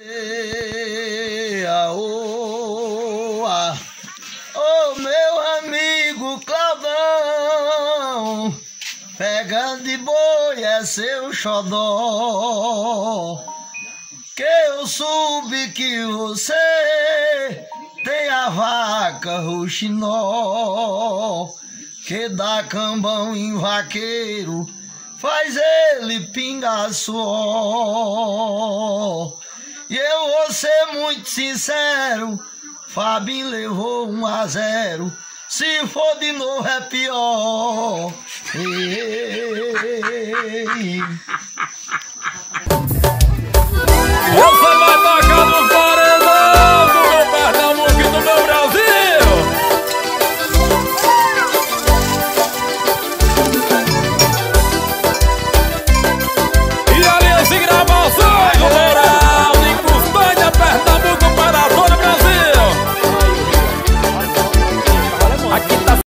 Ô meu amigo Clavão, pegando de boi é seu xodó, que eu soube que você tem a vaca rouxinol, que dá cambão em vaqueiro, faz ele pingar suor. E eu vou ser muito sincero, Fabinho levou 1-0, se for de novo é pior. Ei.